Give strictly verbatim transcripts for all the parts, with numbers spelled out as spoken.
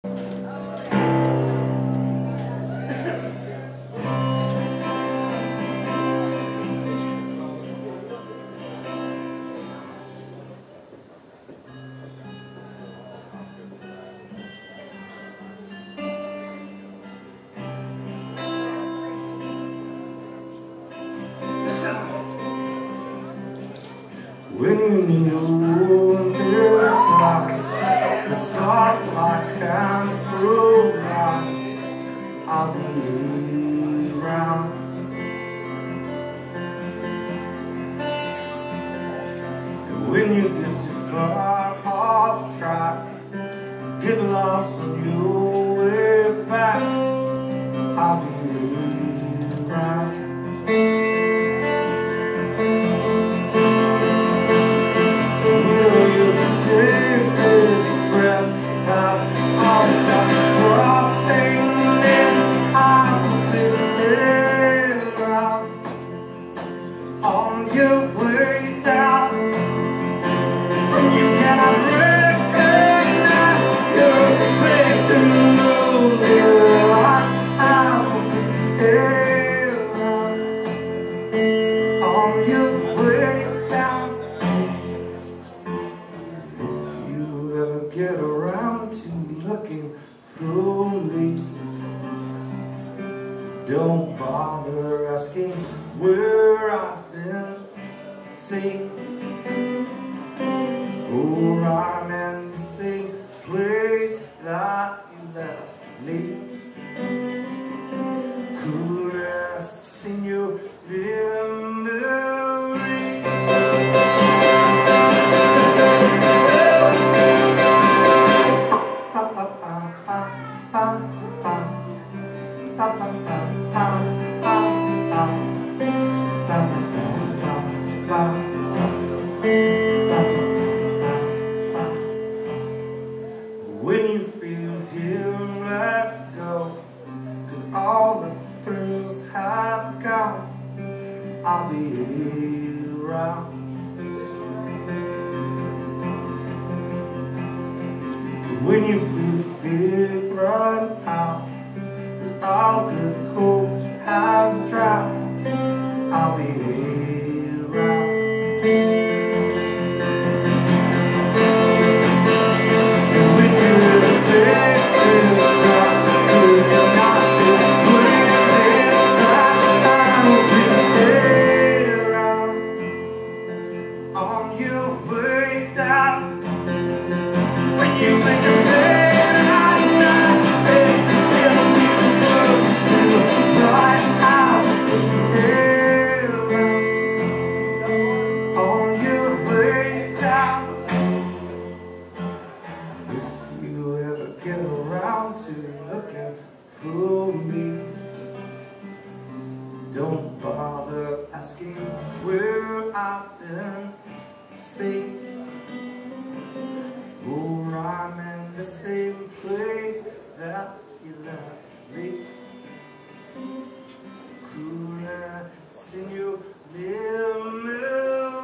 When you need a wound inside, it's not like I can't provide. I'll be around. And when you get too far off track, get lost on your way back, I'll be around. Get around to looking through me, don't bother asking where I've been. See, for I'm in the same place that you left me, caressing your memory. When you feel him let go, 'cause all the thrills have gone, I'll be around. When you feel faith run out, 'cause all good hope has drowned, I'll be around. Get around to looking through me, don't bother asking where I've been. See, for I'm in the same place that you left me, caressing your memory.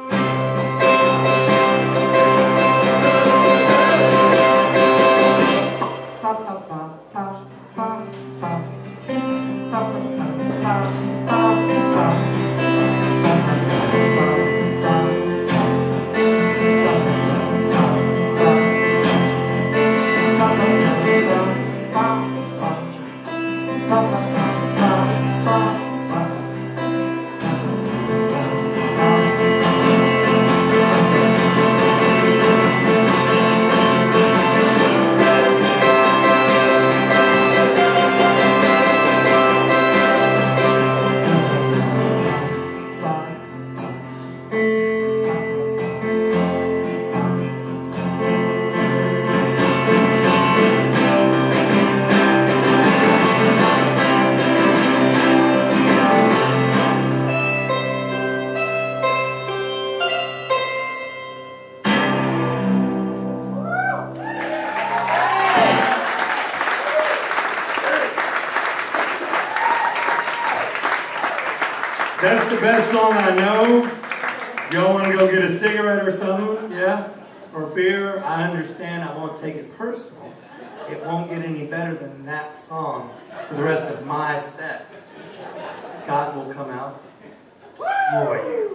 That's the best song I know. Y'all want to go get a cigarette or something? Yeah? Or beer? I understand. I won't take it personal. it won't get any better than that song for the rest of my set. God will come out, destroy you.